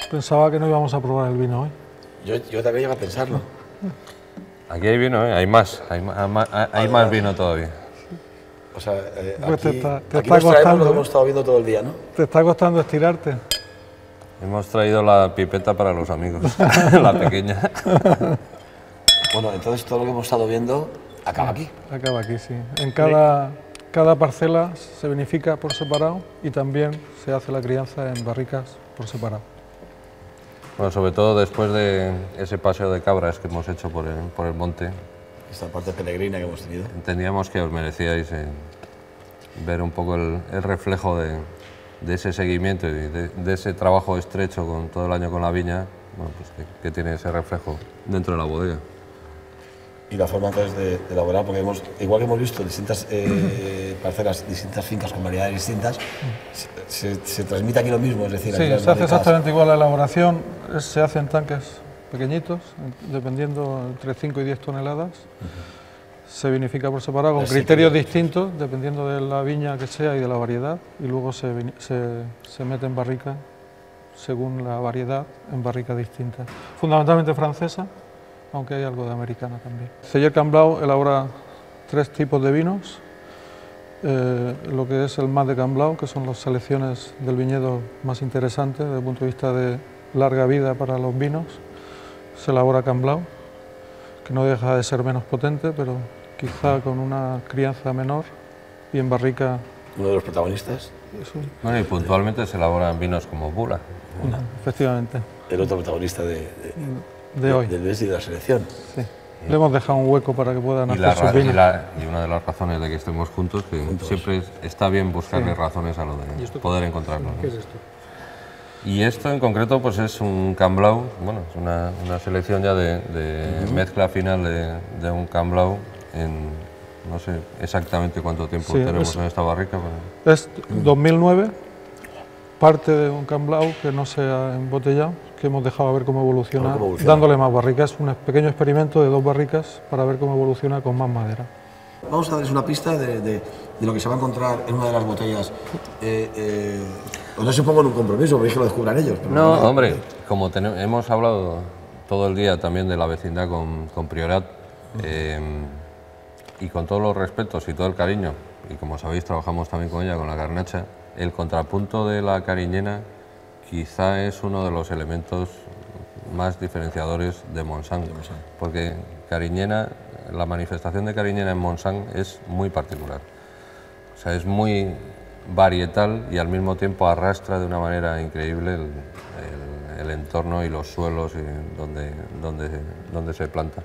Pensaba que no íbamos a probar el vino hoy. Yo también iba a pensarlo. Aquí hay vino, ¿eh? Hay más vino todavía. O sea, Pues aquí, te aquí está nos traemos costando, lo que hemos estado viendo todo el día, ¿no? Te está costando estirarte. Hemos traído la pipeta para los amigos, la pequeña. Bueno, entonces todo lo que hemos estado viendo acaba aquí. Acaba aquí, sí. En cada parcela se vinifica por separado y también se hace la crianza en barricas por separado. Bueno, sobre todo después de ese paseo de cabras que hemos hecho por el monte, Esta parte peregrina que hemos tenido. entendíamos que os merecíais ver un poco el reflejo de ese seguimiento y de ese trabajo estrecho con todo el año con la viña, bueno, pues que tiene ese reflejo dentro de la bodega. Y la forma entonces de elaborar, porque igual que hemos visto distintas parcelas, distintas fincas con variedades distintas, se transmite aquí lo mismo, es decir, Sí, aquí las se hace barricas- exactamente igual la elaboración, se hace en tanques pequeñitos, dependiendo entre 5 y 10 toneladas. Se vinifica por separado con Así criterios que- distintos, dependiendo de la viña que sea y de la variedad, y luego se mete en barrica, según la variedad, en barricas distintas. Fundamentalmente francesa, aunque hay algo de americana también. Celler Camblau elabora 3 tipos de vinos, lo que es el Mas de Camblau, que son las selecciones del viñedo más interesantes desde el punto de vista de larga vida para los vinos. Se elabora Camblau, que no deja de ser menos potente, pero quizá con una crianza menor y en barrica. Uno de los protagonistas, Bueno, y puntualmente se elaboran vinos como Bula. Efectivamente, el otro protagonista de hoy. del mes y de la selección. Sí. Le hemos dejado un hueco para que puedan Y, hacer sus vinos. y una de las razones de que estemos juntos, que siempre está bien buscarle razones a lo de poder encontrarnos, ¿no? ¿Qué es esto? Y esto en concreto pues es un Camblau, bueno, es una selección ya de mezcla final de un Camblau en no sé exactamente cuánto tiempo Sí, tenemos es- en esta barrica. Pero Es 2009, parte de un Camblau que no se ha embotellado, que hemos dejado a ver cómo evoluciona, dándole más barricas. Un pequeño experimento de 2 barricas para ver cómo evoluciona con más madera. Vamos a darles una pista de lo que se va a encontrar en una de las botellas. No se pongan un compromiso, porque es que lo descubran ellos. Pero no, hombre, como hemos hablado todo el día también de la vecindad con Priorat, y con todos los respetos y todo el cariño, y como sabéis trabajamos también con ella, con la garnacha, el contrapunto de la cariñena quizá es uno de los elementos más diferenciadores de Montsant, porque Cariñena, la manifestación de Cariñena en Montsant es muy particular, o sea, es muy varietal y al mismo tiempo arrastra de una manera increíble el entorno y los suelos y donde se planta.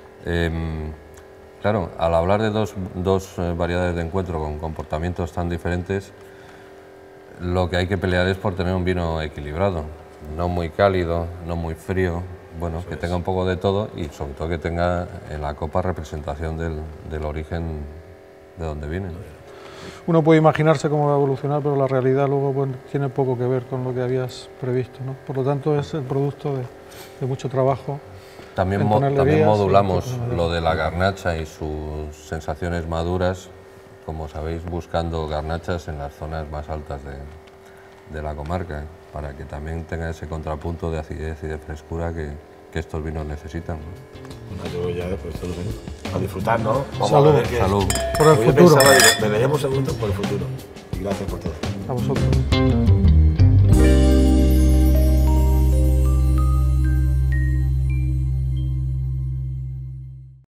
Claro, al hablar de dos variedades de encuentro con comportamientos tan diferentes, lo que hay que pelear es por tener un vino equilibrado, no muy cálido, no muy frío, bueno, que tenga un poco de todo y sobre todo que tenga en la copa representación del origen de donde viene, ¿no? Uno puede imaginarse cómo va a evolucionar, pero la realidad luego pues, tiene poco que ver con lo que habías previsto, ¿no? Por lo tanto, es el producto de mucho trabajo. También, en ponerle también vías y modulamos ponerle- lo de la garnacha y sus sensaciones maduras, como sabéis, buscando garnachas en las zonas más altas de la comarca, para que también tenga ese contrapunto de acidez y de frescura que estos vinos necesitan, ¿no? Bueno, yo ya, pues, todo bien. A disfrutar, ¿no? Vamos Salud. a ver qué- Salud. Por el Hoy futuro. pensaba, digo, beberemos el mundo por el futuro. Y gracias por todo. A vosotros.